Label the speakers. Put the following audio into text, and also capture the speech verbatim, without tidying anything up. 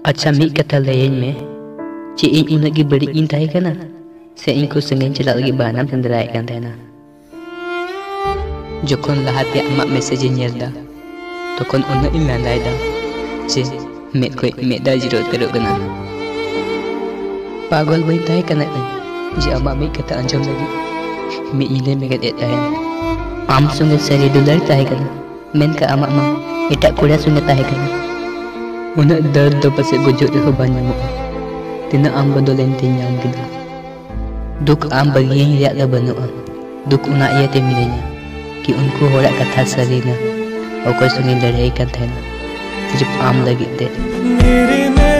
Speaker 1: अच्छा मी कथा लयन में चे इन उन की बड़ी इन ताहे कना से इन को संगन चला लगी बहाना तंदराय कान तहना जोखन लहाते अमा मैसेज नेलदा तखन उन इन लांदायदा चे मे कोई मेदा जिरो तरो कना पागल बई ताहे कना जे अमा मी कथा अंजम लगी मी इले में गदे ताहे आम संगे सरी दुलर ताहे कना मेनका अमा मा एटा कुड़ा संगे ताहे कना उन दर्द दो पसे गुजर हो बान्यामो तिना आम बदलेन तिन्याम किदा दुख आम बगियन रिया बनुआ दुख उना इयाते मिलेना कि उनको होड़ा कथा सरीना और कोई सुनी लड़ाई कर था सिर्फ आम लगी थे।